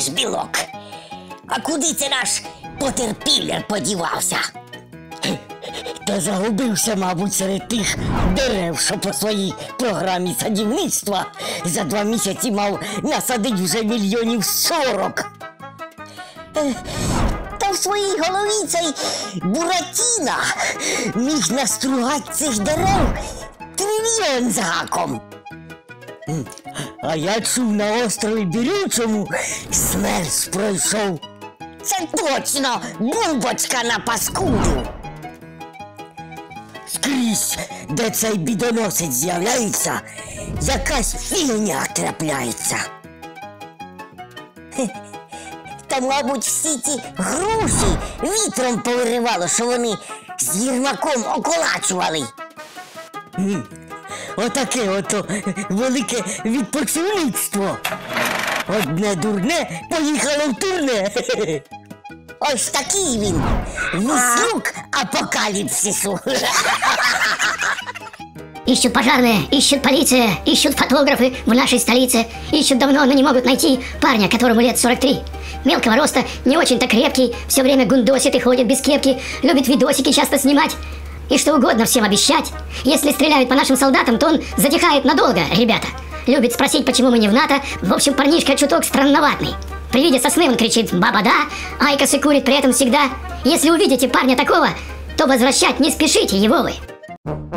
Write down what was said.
наш білок. А куди це наш потерпілер подівався? Та загубився, мабуть, серед тих дерев, що по своїй програмі садівництва за 2 місяці мав насадить вже 40 мільйонів. Та в своїй голові цей Буратіно міг настругати цих дерев 1 трильйон з гаком. А я чув, на острові Бірючому смерч пройшов. Це точно бульбочка на паскуду. Скрізь, де цей бідоносець з'являється, якась фігня трапляється. Та, мабуть, всі ті груші вітром повиривало, що вони з Єрмаком околачували. Отаке ото велике відпочивництво. Одне дурне поїхало в турне. Ось такий він, віслюк апокаліпсису. Ищут пожарные, ищут полиция, ищут фотографы в нашей столице. Ищут давно, но не могут найти парня, которому лет 43. Мелкого роста, не очень-то крепкий, все время гундосит и ходит без кепки, любит видосики часто снимать и что угодно всем обещать. Если стреляют по нашим солдатам, то он затихает надолго, ребята. Любит спросить, почему мы не в НАТО. В общем, парнишка чуток странноватный. При виде сосны он кричит «баба-да», айкосы курит при этом всегда. Если увидите парня такого, то возвращать не спешите его вы.